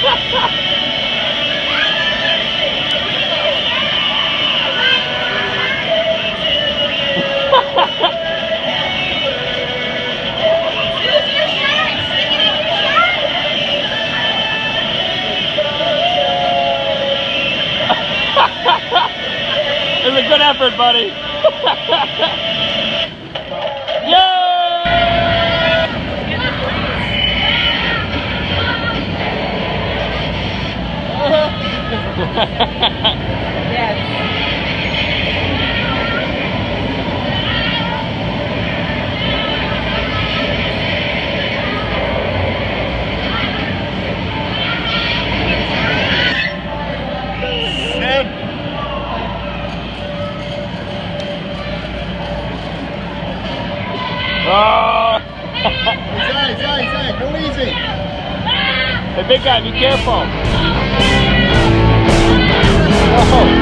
It was a good effort, buddy. Yes. Oh! Zach, go easy. Hey, big guy, be careful. Oh.